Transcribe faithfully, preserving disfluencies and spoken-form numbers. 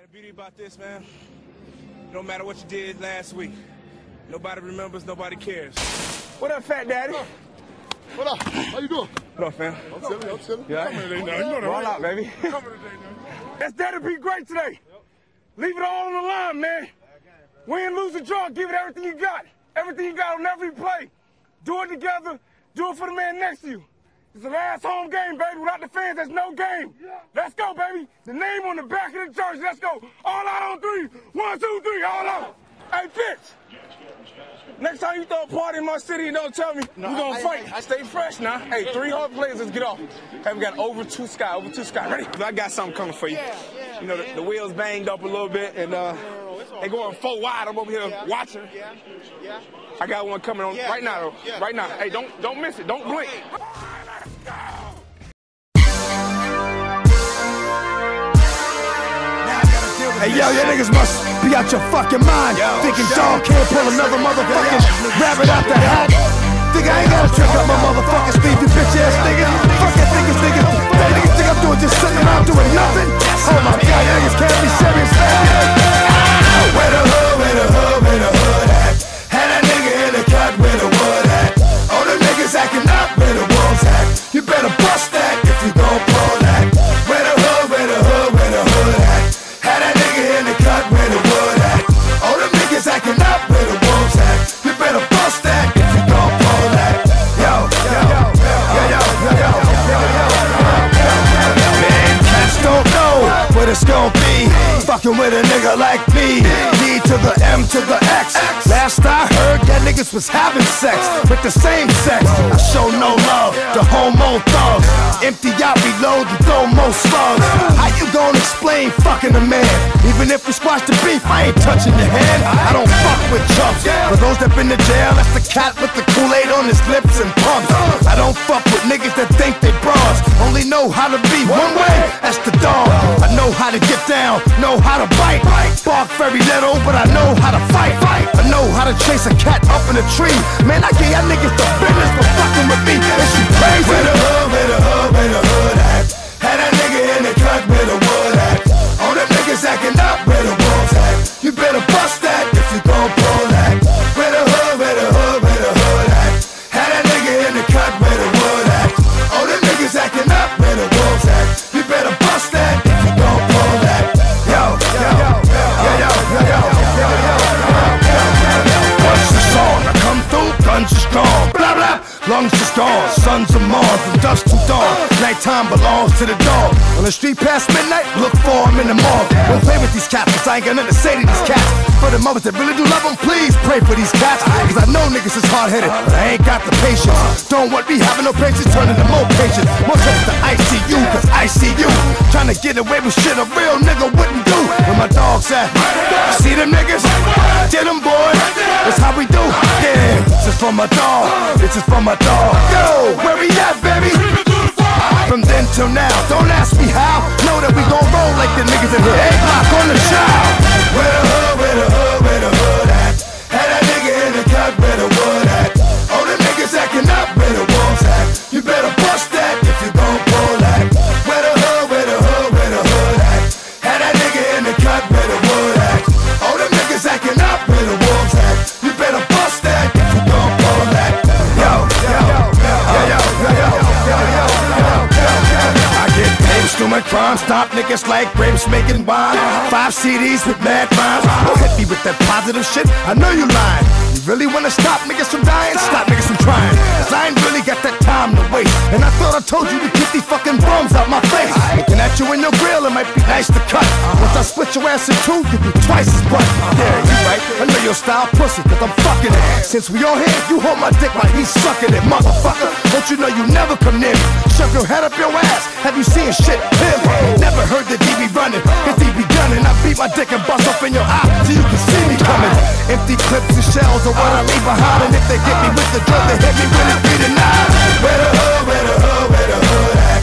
The beauty about this, man, no matter what you did last week, nobody remembers, nobody cares. What up, Fat Daddy? What up? How you doing? What up, fam? I'm chilling, I'm chilling. Yeah. Coming today now. You know that, Roll right? out, baby. Coming today now. That's Daddy be great today. Yep. Leave it all on the line, man. Win, lose, or draw, give it everything you got. Everything you got on every play. Do it together. Do it for the man next to you. It's the last home game, baby. Without the fans, there's no game. Yeah. Let's go, baby. The name on the back of the jersey. Let's go. All out on three. One, two, three. All out. Hey, pitch. Next time you throw a party in my city and don't tell me, no, we're going to fight. I, I stay fresh now. Hey, three hard players. Let's get off. Hey, we got over two sky. Over two sky. Ready? I got something coming for you. Yeah, yeah, you know, the, the wheels banged up a little bit, and uh, they going four wide. I'm over here yeah. watching. Yeah. Yeah. I got one coming on yeah, right now, though. Yeah, right now. Yeah, hey, don't don't miss it. Don't blink. Hey yo, your niggas must be out your fucking mind. Yo, thinking dog can't pull another motherfucking rabbit out the hat. Think I ain't gotta trick up my motherfucking sleeve, you bitch ass nigga. Fuck that niggas, niggas. That niggas think I'm doing just sitting around doing nothing. Oh my god, you niggas can't be serious, man. Where the hood, where the hood, where the hood at? Had that nigga in the cut where the wood at. All the niggas acting up where the wolves at. You better bust that if you gon' pull that. Where the hood, where the hood, where the hood at? Had that nigga in the cut where the wood at. All them niggas acting up where the wolves at. You better bust that if you gon' pull that. Yo, yo, yo, yo, yo, yo, yo, yo, yo, yo. Man, cats don't know what it's gon' be. Fucking with a nigga like me. D to the M to the X. Last I heard, that niggas was having sex with the same sex. I show no love to homo thugs. Empty out, reload, you throw most slugs. How you gonna explain fucking a man? Even if we squash the beef, I ain't touching your hand. I don't fuck with chumps. For those that been to jail, that's the cat with the Kool-Aid on his lips and pumps. I don't fuck with niggas that think they bras. Only know how to be one way, that's the dog. I know how to get down, know how to bite. Bark very little, but I know how to fight. I know how to chase a cat up in a tree. Man, I gave y'all niggas the business for fucking with me. Is you crazy? Where the hood, where the hood, where the hood at? Had that nigga in the cut where the wood at. All them niggas acting up where the wolves at. You better bust that if you gon' pull that. Where the hood, where the hood, where the hood at? Had that nigga in the cut where the wood at. All them niggas acting up where the wolves at. You better bust that if you gon' pull that. Yo, yo, yo, yo, yo, yo, yo, yo, yo, yo. Once the song, I come through, guns is strong. Blah blah, lungs is gone. Sons of Mars, from dusk to dawn. Nighttime belongs to the dog. On the street past midnight, look for him in the mall. Don't play with these cats, cause I ain't got nothing to say to these cats. For the mothers that really do love them, please pray for these cats. Cause I know niggas is hard-headed, but I ain't got the patience. Don't want me having no patience, turning to more patience. More trips to I C U, cause I see you trying to get away with shit a real nigga wouldn't do. Where my dogs at? See them niggas? Get them, boy. That's how we do. Yeah, this is for my dog. This is for my dog. Yo, where we at, baby? From then till now, don't ask me how. Know that we gon' roll like the niggas in here. Eight block on the shout. Where the hood, where the hood, where the hood at? Had that nigga in the cut where the wood at. All the niggas acting up where the wolves at. You better bust that if you gon' pull that. Where the hood, where the hood, where the hood at? Had that nigga in the cut where the wood at. All the niggas acting up where the wolves at. You better bust that if you gon' pull that. Yo, yo, yo, yo, yo, yo, yo, yo, yo, yo. I get paid doing crime, stop niggas like grapes making wine. Five C Ds with mad rhymes. Don't hit me with that positive shit, I know you lying. You really wanna stop niggas from dying? Stop niggas from trying. Cause I ain't really got that time to waste. And I thought I told you to keep these fucking bums out my face. Looking at you in your grill, it might be nice to cut. Once I split your ass in two, you be twice as butt. Yeah, you right, I know your style pussy, cause I'm fucking it. Since we all here, you hold my dick while he's sucking it, motherfucker. Don't you know you never come near me? Shove your head up your ass, have you seen shit clearly? Never heard the D B running, cause he be gunning. I beat my dick and bust up in your eye, so you can see me coming. Empty clips and shells are what I leave behind. And if they get me with the drug, they hit me with it, be denied. Where the hood, where the hood, where the hood at?